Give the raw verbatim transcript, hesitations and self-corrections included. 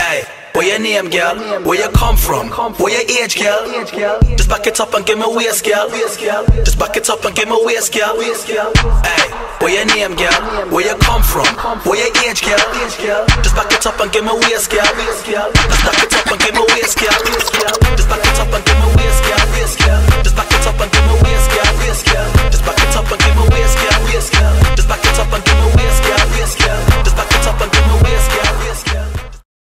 Hey, where your name, girl? Where you come from? Where your age, girl? Just back it up and give me waist, girl. Just back it up and give me waist, girl. Hey, where your name, girl? Where you come from? Where your age, girl? Just back it up and give me waist, girl. Just back it up and give me waist, girl. Just back it up and give me waist, girl. Just back it up and give me